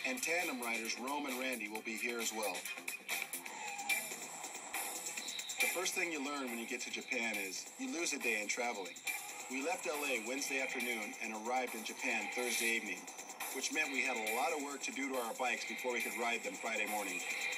And tandem riders Rome and Randy will be here as well. The first thing you learn when you get to Japan is you lose a day in traveling. We left LA Wednesday afternoon and arrived in Japan Thursday evening, which meant we had a lot of work to do to our bikes before we could ride them Friday morning.